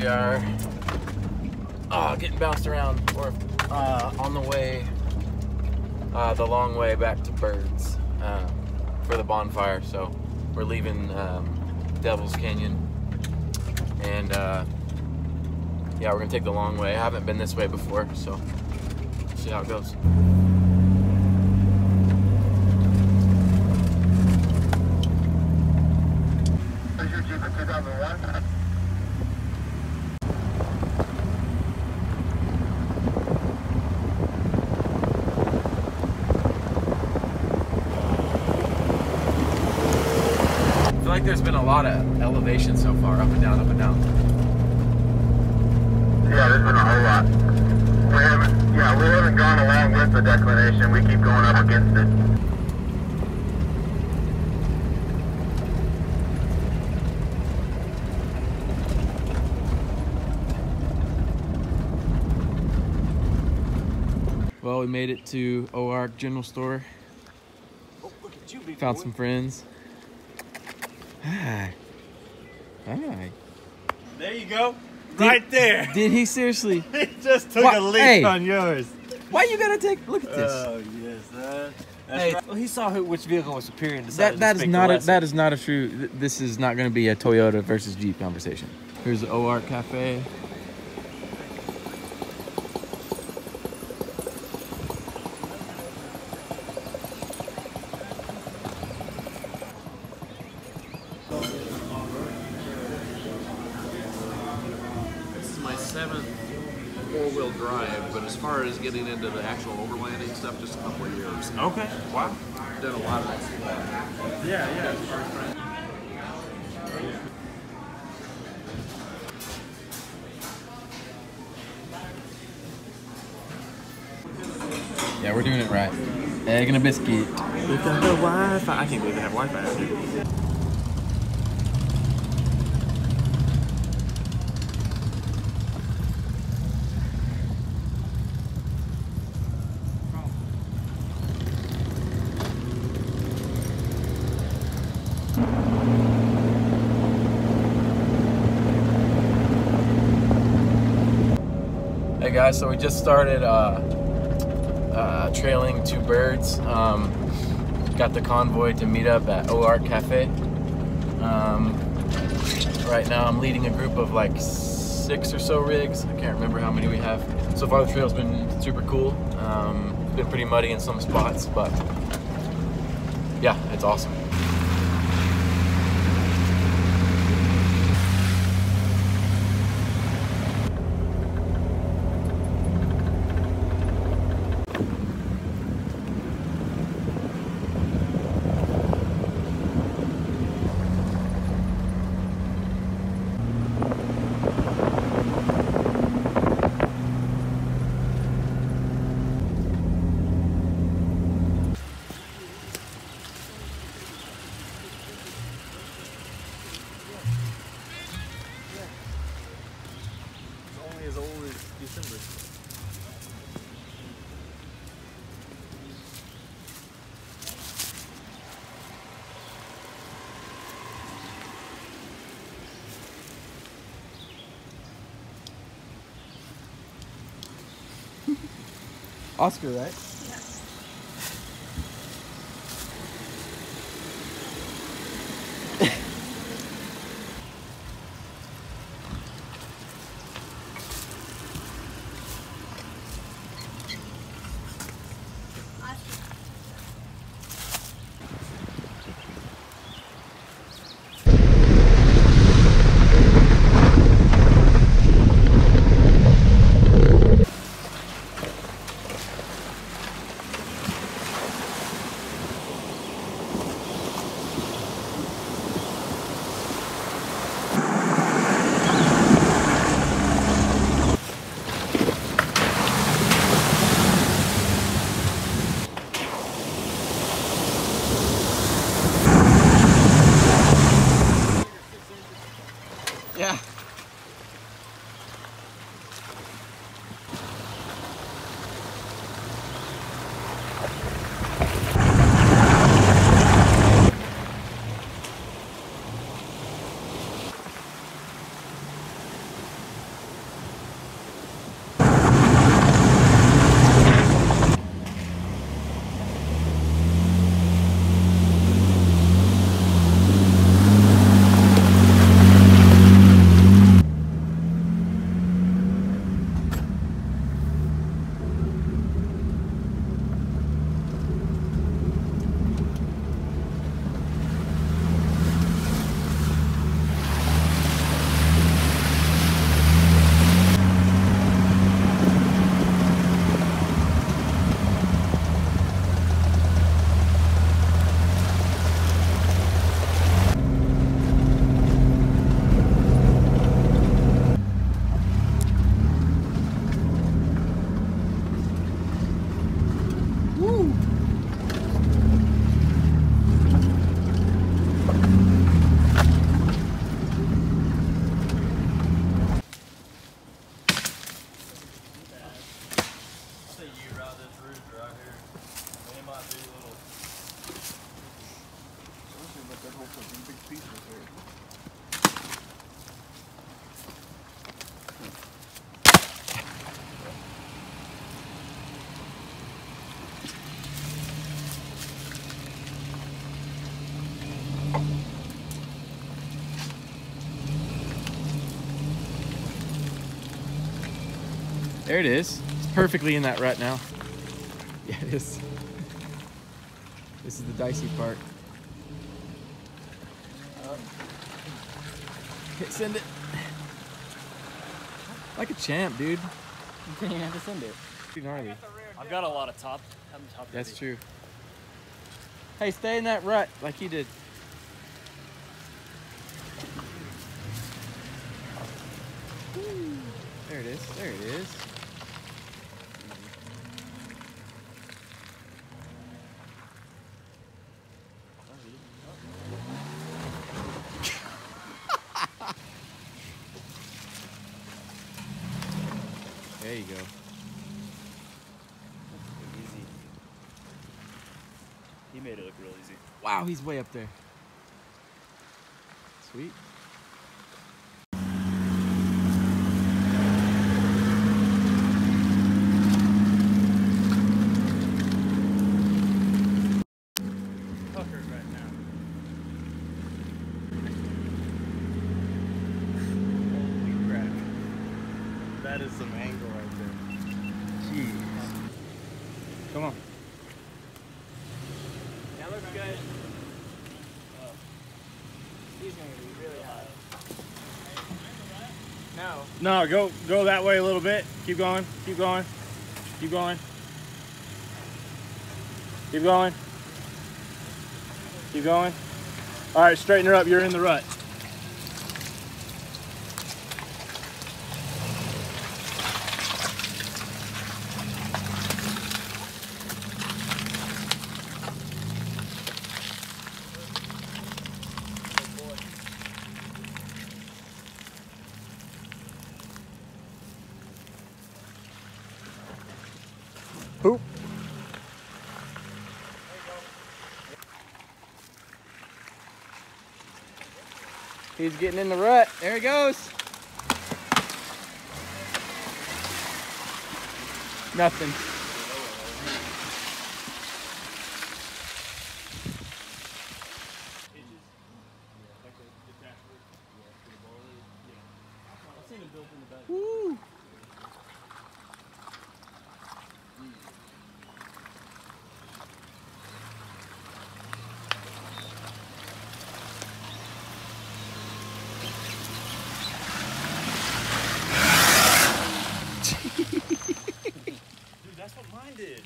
We are getting bounced around. We're on the way, the long way back to Birds for the bonfire. So we're leaving Devil's Canyon, and yeah, we're gonna take the long way. I haven't been this way before, so we'll see how it goes. I feel like there's been a lot of elevation so far, up and down, up and down. Yeah, there's been a whole lot. We haven't gone along with the declination. We keep going up against it. Well, we made it to OARC General Store. Oh, look at you, big Found boy. some friends. Hi. Hi. There you go. Right there. Did he seriously? He just took What? a leap Hey. on yours. Why you gotta take? Look at this. Oh yes, that's Hey. right. Well, he saw which vehicle was superior and decided That to is pick not the a lesser. that is not a true. This is not going to be a Toyota versus Jeep conversation. Here's the OARC Cafe. This is my 7th four-wheel drive, but as far as getting into the actual overlanding stuff, just a couple of years. Okay. Wow. Done a lot of that. Yeah. Yeah, we're doing it right. Egg and a biscuit. We got the Wi-Fi. I can't believe they have Wi-Fi out here. Hey guys, so we just started trailing two birds. Got the convoy to meet up at OARC Cafe. Right now I'm leading a group of like 6 or so rigs. I can't remember how many we have. So far the trail's been super cool. It's been pretty muddy in some spots, but yeah, it's awesome. Only as old as December. Oscar, right? Yeah. There it is. It's perfectly in that rut now. Yeah, it is. This is the dicey part. Hit send it. Like a champ, dude. You didn't even have to send it. Pretty gnarly. I've got a lot of top. I'm top. That's true. Hey, stay in that rut like he did. There it is. There it is. There you go. Easy. He made it look real easy. Wow, he's way up there. Sweet. Puckered right now. Holy crap. That is some angle right there. Jeez. Come on. That looks good. He's gonna be really high. No. No, go that way a little bit. Keep going. Keep going. Keep going. Keep going. Keep going. All right, straighten her up. You're in the rut. Poop. He's getting in the rut. There he goes. Nothing. Woo. Dude, that's what mine did.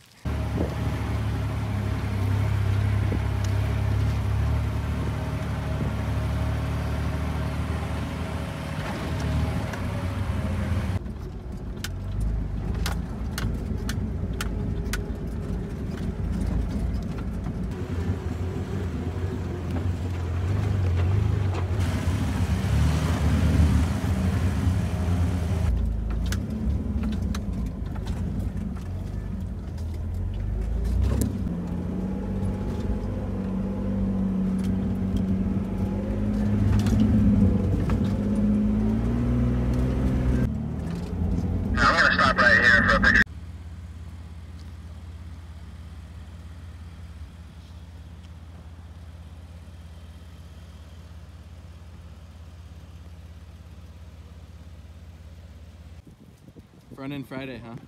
Now I'm gonna stop right here for a picture. Front end Friday, huh?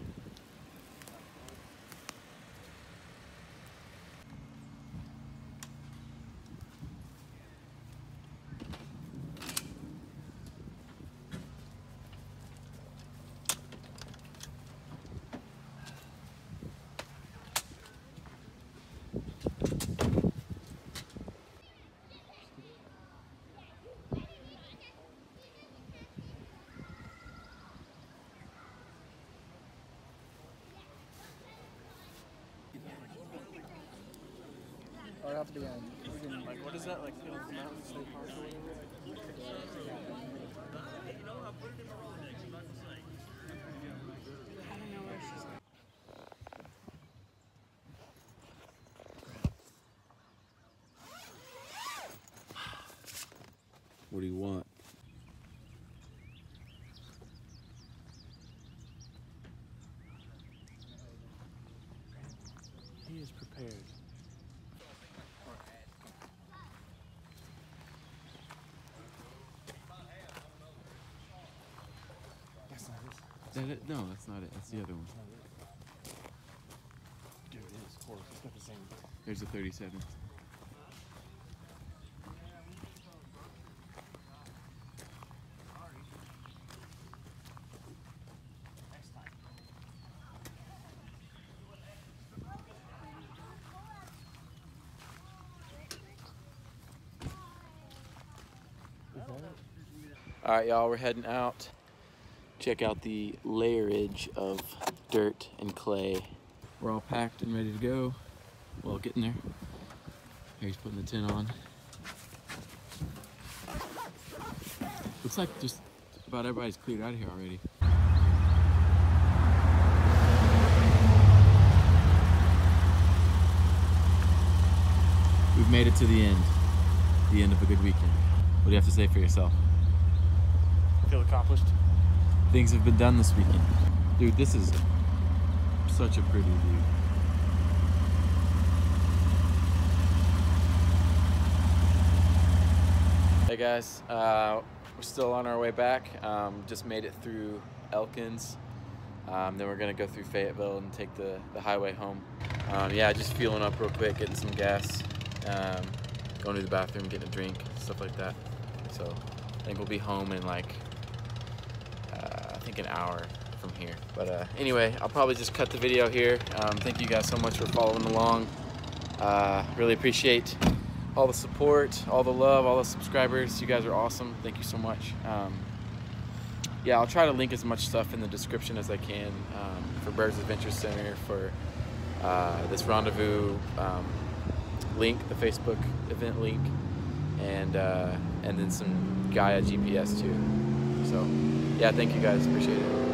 Or up the end. Like, what is that? Like, Hills Mountain State Park or whatever? What do you want? He is prepared. That's not his. Is that it? No, that's not it. That's the other one. Dude, it is, of course. It's got the same. There's a 37. All right, y'all, we're heading out. Check out the layerage of dirt and clay. We're all packed and ready to go. Well, getting there. Here's putting the tent on. Looks like just about everybody's cleared out of here already. We've made it to the end of a good weekend. What do you have to say for yourself? Feel accomplished. Things have been done this weekend. Dude, this is such a pretty view. Hey guys, we're still on our way back. Just made it through Elkins. Then we're gonna go through Fayetteville and take the highway home. Yeah, just fueling up real quick, getting some gas, going to the bathroom, getting a drink, stuff like that. So I think we'll be home in like, I think an hour from here. But anyway, I'll probably just cut the video here. Thank you guys so much for following along. Really appreciate all the support, all the love, all the subscribers. You guys are awesome. Thank you so much. Yeah, I'll try to link as much stuff in the description as I can for Birds Adventure Center, for this rendezvous link, the Facebook event link, and then some Gaia GPS too. So yeah, thank you guys, appreciate it.